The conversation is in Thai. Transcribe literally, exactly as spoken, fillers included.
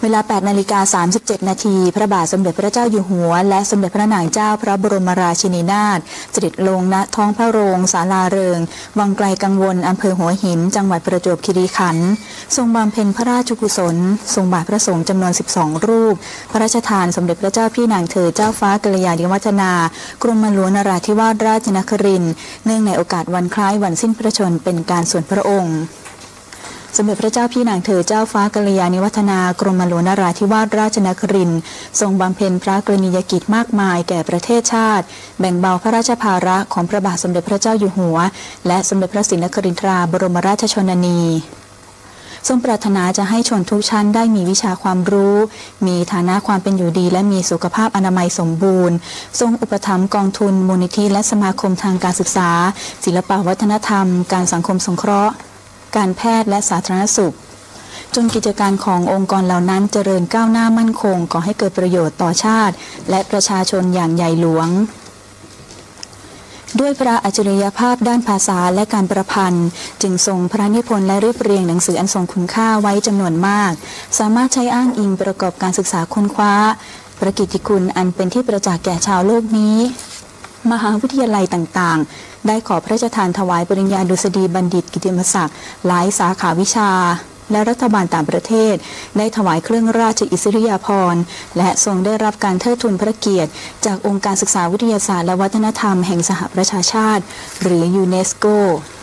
เวลา แปดนาฬิกาสามสิบเจ็ด นาทีพระบาทสมเด็จพระเจ้าอยู่หัวและสมเด็จพระนางเจ้าพระบรมราชินีนาถเสด็จลงณท้องพระโรงศาลาเริงวังไกลกังวลอำเภอหัวหินจังหวัดประจวบคีรีขันธ์ทรงบำเพ็ญพระราชกุศลทรงบาทพระสงฆ์จำนวนสิบสองรูปพระราชทานสมเด็จพระเจ้าพี่นางเธอเจ้าฟ้ากัลยาณิวัฒนากรมหลวงนราธิวาสราชนครินทร์เนื่องในโอกาสวันคล้ายวันสิ้นพระชนม์เป็นการส่วนพระองค์สมเด็จพระเจ้าพี่นางเธอเจ้าฟ้ากัลยาณิวัฒนากรมหลวงนราธิวาสราชนครินทร์ทรงบำเพ็ญพระกรณียกิจมากมายแก่ประเทศชาติแบ่งเบาพระราชภาระของพระบาทสมเด็จพระเจ้าอยู่หัวและสมเด็จพระศรีนครินทราบรมราชชนนีทรงปรารถนาจะให้ชนทุกชั้นได้มีวิชาความรู้มีฐานะความเป็นอยู่ดีและมีสุขภาพอนามัยสมบูรณ์ทรงอุปถัมภ์กองทุนมูลนิธิและสมาคมทางการศึกษาศิลปวัฒนธรรมการสังคมสงเคราะห์การแพทย์และสาธารณสุขจนกิจการขององค์กรเหล่านั้นเจริญก้าวหน้ามั่นคงก่อให้เกิดประโยชน์ต่อชาติและประชาชนอย่างใหญ่หลวงด้วยพระอัจฉริยภาพด้านภาษาและการประพันธ์จึงทรงพระนิพนธ์และเรียบเรียงหนังสืออันทรงคุณค่าไว้จำนวนมากสามารถใช้อ้างอิงประกอบการศึกษาค้นคว้าพระกิตติคุณอันเป็นที่ประจักษ์แก่ชาวโลกนี้มหาวิทยาลัยต่างๆได้ขอพระราชทานถวายปริญญาดุษฎีบัณฑิตกิตติมศักดิ์หลายสาขาวิชาและรัฐบาลต่างประเทศได้ถวายเครื่องราชอิสริยาภรณ์และทรงได้รับการเทิดทูนพระเกียรติจากองค์การศึกษาวิทยาศาสตร์และวัฒนธรรมแห่งสหประชาชาติหรือยูเนสโก